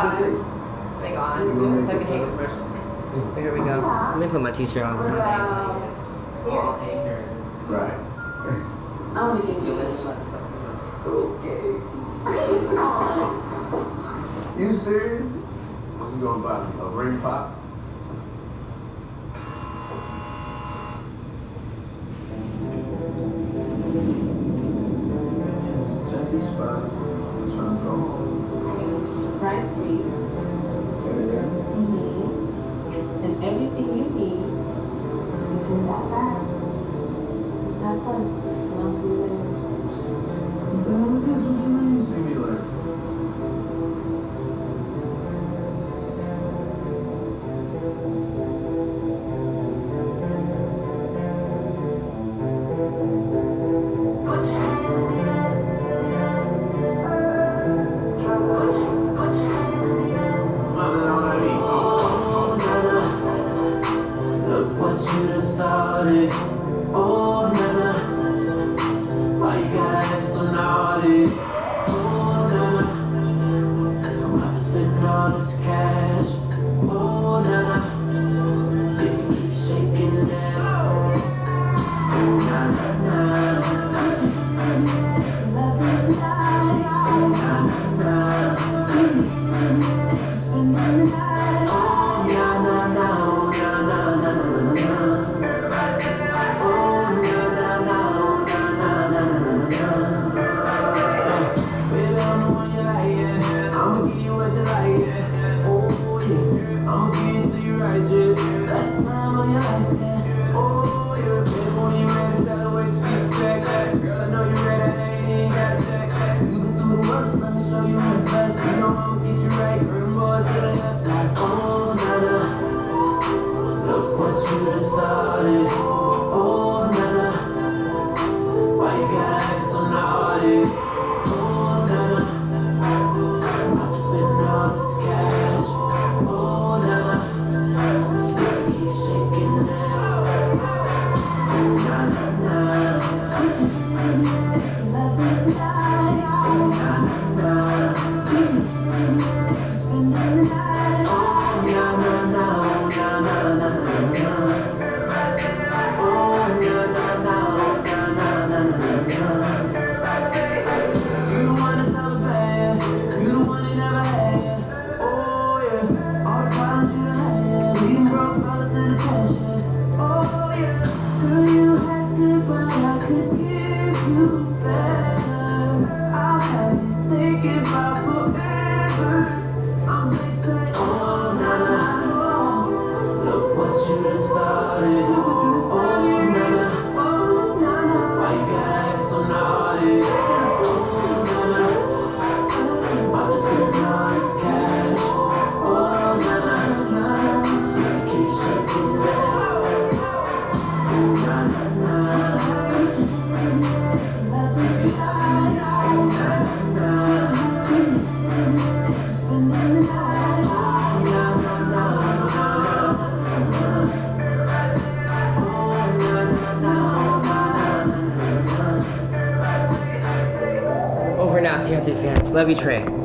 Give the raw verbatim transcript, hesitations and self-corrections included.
They go on school. Fucking hate commercials. Here we go. Let me put my t-shirt on. Right. I want to get you this. Okay. You serious? What you gonna buy? A ring pop? It's a junkie spot. I'm trying to go home. Surprise me. Yeah. Mm-hmm. And everything you need is in that bag. Just have fun. And I'll see you later. What the hell is this? What you mean you see me later? Put your hands in the air. Put your, put your hands in the air. Oh, Nana, look what you done started. Oh, Nana, why you gotta act so naughty? Oh, Nana, I'm about to spend all this cash. Oh, Nana, if you keep shaking that. Oh, Nana, Nana, put your hands in the air. Love is tonight. Oh, Nana, Nana, put your hands in the air. Spending the night. Oh, Nana, Nana, Nana, Nana, Nana, Nana. Oh, Nana, Nana, Nana, Nana, Nana, Nana. Baby, I'm the one you like, yeah. I'ma give you what you like, yeah. Oh, yeah. I'ma give it to you right, yeah. That's the time of your life, yeah. Oh, yeah. Baby, when you ready, tell her where you speak the track. Girl, I know you ready, I ain't even got a check. You been through the worst, let me show you the best. You know I'ma get you right, girl, them boys to the left. Like, oh, Nana, look what you done started. Oh, Nana, why you gotta act so naughty? Oh, Nana, I'm about to spend all this cash. Oh, Nana, if you keep shaking that. Oh, Nana, Nana, put your hands in the air. Love is tonight. Oh, Nana, Nana, keep your hands in the air. Spending the night. Oh, Nana, Nana, Nana, Nana, Nana, Nana. Oh, Nana, Nana, Nana, Nana, Nana, Nana. You the one that's hella bad. You the one they never had. Oh, yeah. All the problems you done had. Leaving broke fellas in the past, yeah. Oh, yeah. Girl, you had good, but I could give you better. I'll have you thinking about forever. I'm like saying, oh, Nana, look what you done started. Look what you done started. Oh, Nana, oh, Nana, why you gotta act so naughty? Oh, Nana, I'm about to spend all this cash. Oh, Nana, if you keep shaking that. Oh, Nana, Nana, put your hands in the air. Love is tonight. Oh, Nana, Nana, keep your hands in the air. Spending the night. Oh, Nana, Nana, Nana, Nana, Nana. Oh, Nana, Nana, Nana, Nana, Nana. Over now, T N T fans. Love you, Trey.